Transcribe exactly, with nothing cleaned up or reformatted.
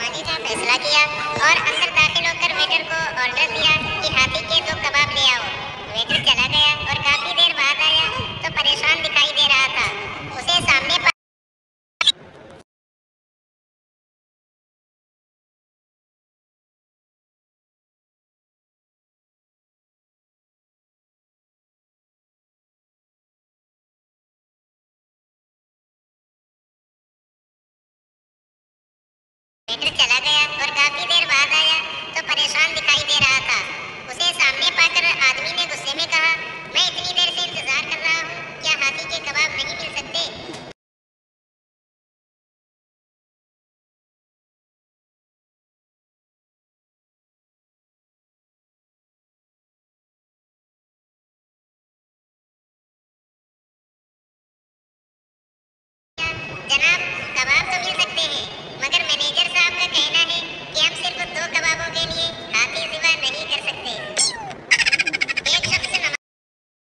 माली का फैसला किया और अंदर दाखिल होकर वेटर को ऑर्डर दिया कि हाथी के दो कबाब ले आओ। वेटर चला गया और काफी देर बाद आया तो परेशान दिखाई दे रहा था। उसे सामने पा... वेटर चला